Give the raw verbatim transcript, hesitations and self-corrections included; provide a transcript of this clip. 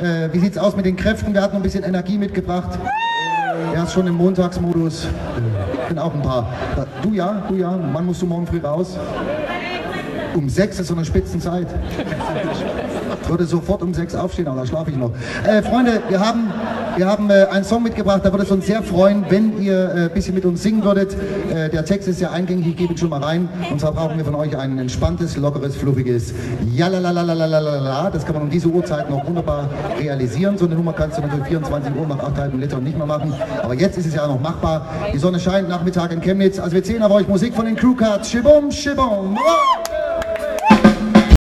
Äh, wie sieht's aus mit den Kräften? Wir hatten noch ein bisschen Energie mitgebracht. Er ist schon im Montagsmodus. Ich bin auch ein paar. Du ja, du ja. Wann musst du morgen früh raus? Um sechs ist so eine Spitzenzeit. Ich würde sofort um sechs aufstehen, aber da schlafe ich noch. Äh, Freunde, wir haben, wir haben äh, einen Song mitgebracht, da würde es uns sehr freuen, wenn ihr ein äh, bisschen mit uns singen würdet. Äh, der Text ist ja eingängig, ich gebe ihn schon mal rein. Und zwar brauchen wir von euch ein entspanntes, lockeres, fluffiges Jalalalalalalalala. Das kann man um diese Uhrzeit noch wunderbar realisieren. So eine Nummer kannst du natürlich vierundzwanzig Uhr nach acht Komma fünf Litern nicht mehr machen. Aber jetzt ist es ja noch machbar. Die Sonne scheint, Nachmittag in Chemnitz. Also wir zählen auf euch Musik von den Crew Cuts. Schibum, schibum. Oh!